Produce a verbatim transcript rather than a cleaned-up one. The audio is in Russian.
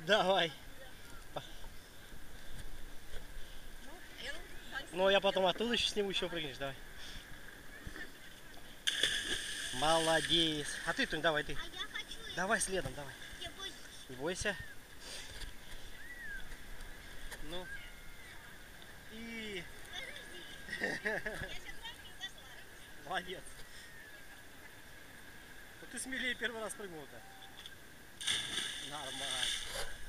Давай. Ну, я потом оттуда еще сниму, еще прыгнешь, давай. Молодец. А ты, Тунь, давай, ты. А я хочу... Давай следом, давай. Я боюсь. Не бойся. Ну. И... Подожди. Я сейчас раз не зашла. Молодец. Ну ты смелее первый раз прыгнул-то. Нормально.